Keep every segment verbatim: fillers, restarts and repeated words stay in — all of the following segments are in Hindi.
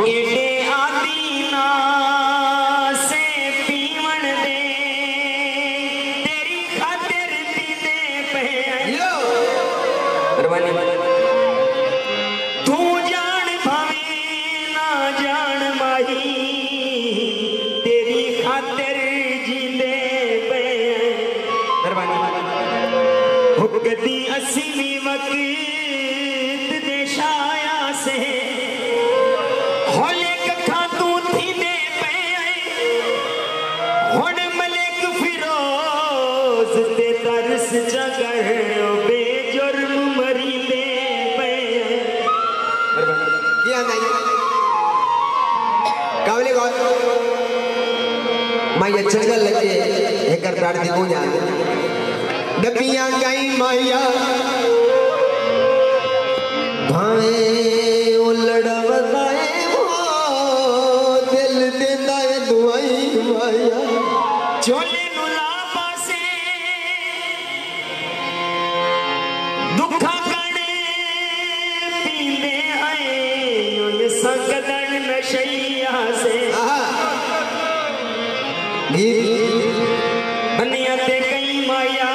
एडे आदीना से पीवण दे तेरी खातिर पीते पे तू जान भावे ना जान माही तेरी खातिर जींदे पे हुकती असीवी वक्त देशाया से होले कखा तू थी दे पे हुन मलिक फिरोज ते तरस जगर बेजुर्म मरी दे पे क्या नहीं कावले गौर माया चलगल लगे एकर प्रार्थी को जान डबियां गई माया भावे उलड़वदाए वो दिल देंदा है दुआई माया चोले नुला पासे दुखा कणे पींदे आए ये संगदन नशैया से बनिया ते कई माया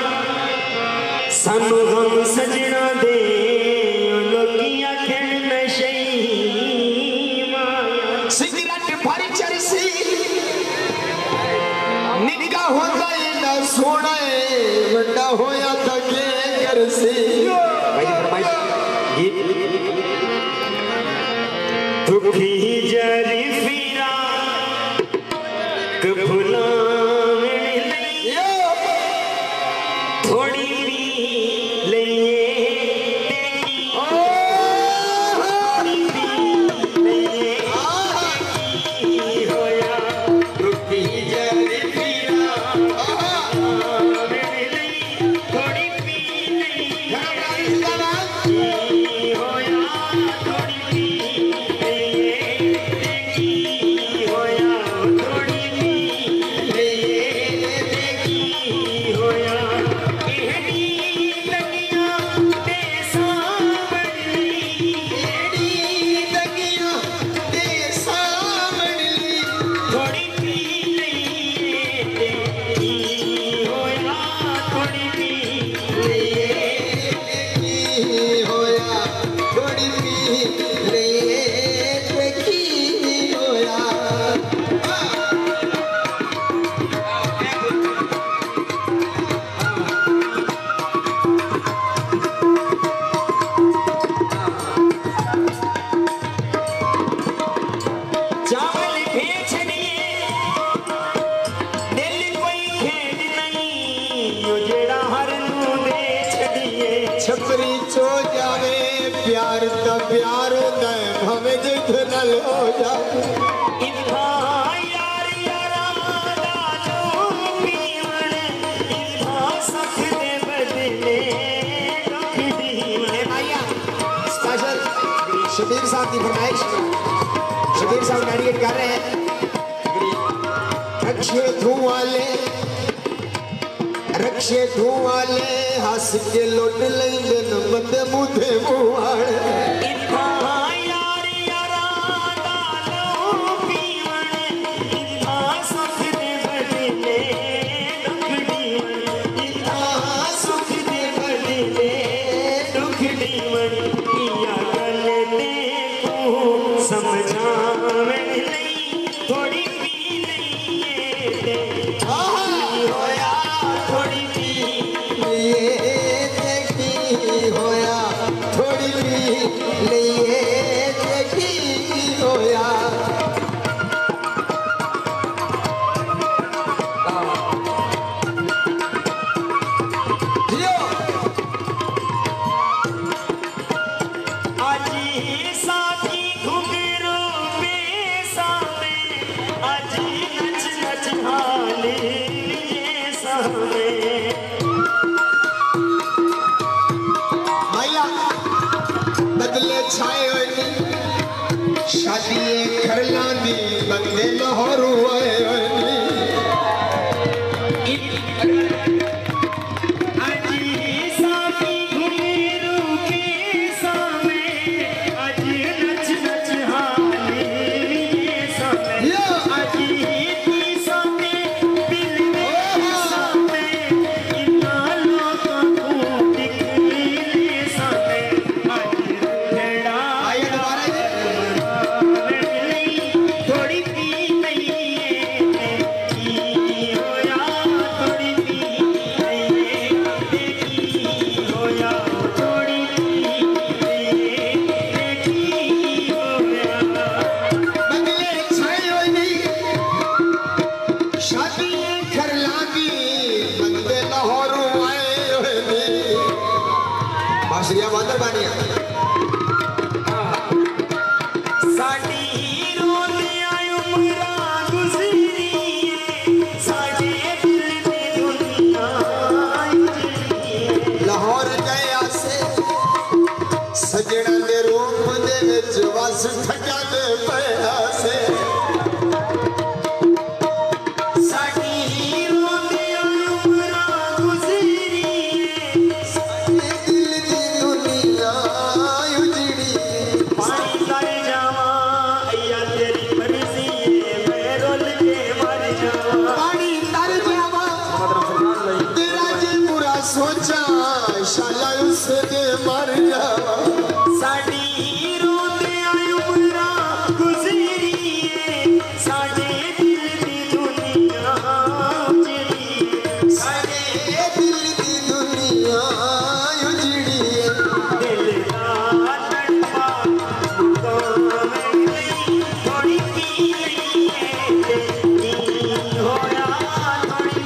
सानू हम सजना दे लोगिया खेल नशई माया सिगरेट भरी चरसी निगा होता है ना सोना है बड़ा होया था के करसी भाई फरमाइश दुखी जरी फिरा कभुला थोड़ी भी लइए देखी थोड़ी भी लइए देखी होया दुखी जरी फिरा थोड़ी भी लइए देखी होया थोड़ी भी लइए देखी होया थोड़ी भी लइए देखी होया छपरी चो जावे प्यार ता प्यार दे भवे जिठ नल हो जावे इथा यार यारा दालो पीवण इथा सख दे बदले दुख दीवण भैया स्पेशल शबीर साहब की फरमाइश शबीर साहब डेडिकेट कर रहे हैं रक्षे धुआं ले रक्षे धुआं ले हंस के लुट लेंदे नमत मुधे मुहाड़ इथा यार यारा दालो पीवण इथा सख दे बदले दुख दीवण इथा सुख दे बदले दुख दीवण पिया गल दे को समझावे नहीं थोड़ी भी नहीं दे होया थोड़ी भी लिए देखी होया थोड़ी भी लिए देखी होया आजी साथी घुंघरू बेसामे आजी नच नच हाले ये सामे भैया बदले छाए हुए शादी कर लांदी बंदे लाहौर हुए आजी साथी घुंघरू बेसामे आजी नच नच हाले सोचा शाला उसके मर जावा साडी रोंदे उमरा गुजरी साडे दिल दी दुनिया उजड़ी साडे दिल दी दुनिया उजड़ी दिल दा तड़पा मुकाम गई थोड़ी की होया थोड़ी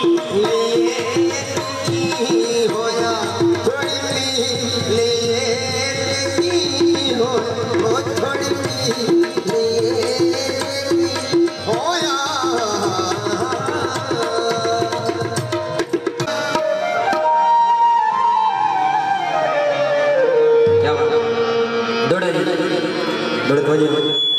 होया थोड़ी ले हो थोड़ी ले होया क्या दौड़े दौड़े दौड़े